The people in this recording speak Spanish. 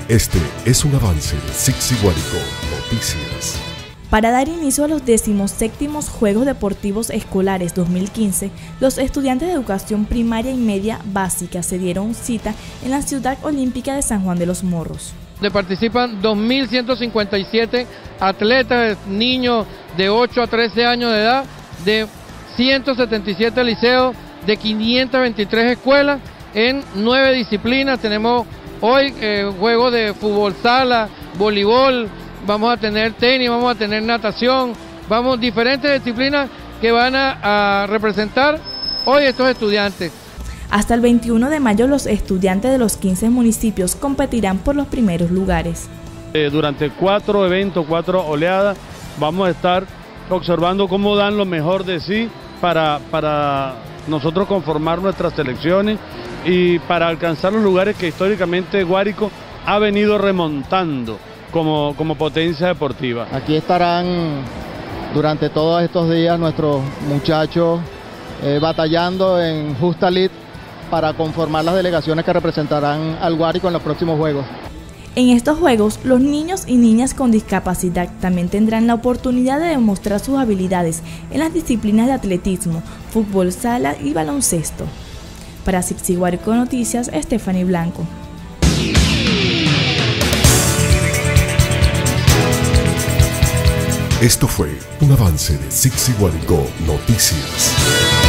Este es un avance de Sixi Guárico Noticias. Para dar inicio a los 17º Juegos Deportivos Escolares 2015, los estudiantes de educación primaria y media básica se dieron cita en la Ciudad Olímpica de San Juan de los Morros. Participan 2.157 atletas, niños de 8 a 13 años de edad, de 177 liceos, de 523 escuelas, en 9 disciplinas. Tenemos hoy juegos de fútbol sala, voleibol, vamos a tener tenis, vamos a tener natación, diferentes disciplinas que van a representar hoy estos estudiantes. Hasta el 21 de mayo los estudiantes de los 15 municipios competirán por los primeros lugares. Durante 4 eventos, 4 oleadas, vamos a estar observando cómo dan lo mejor de sí para nosotros conformar nuestras selecciones y para alcanzar los lugares que históricamente Guárico ha venido remontando como potencia deportiva. Aquí estarán durante todos estos días nuestros muchachos batallando en Justa Lid para conformar las delegaciones que representarán al Guárico en los próximos Juegos. En estos Juegos, los niños y niñas con discapacidad también tendrán la oportunidad de demostrar sus habilidades en las disciplinas de atletismo, fútbol sala y baloncesto. Para Sixi Guárico Noticias, Stephanie Blanco. Esto fue un avance de Sixi Guárico Noticias.